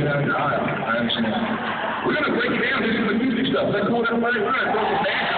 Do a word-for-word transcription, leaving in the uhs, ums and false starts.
I understand. We're going to break it down, do some acoustic stuff. Let's hold up right front, throw some bass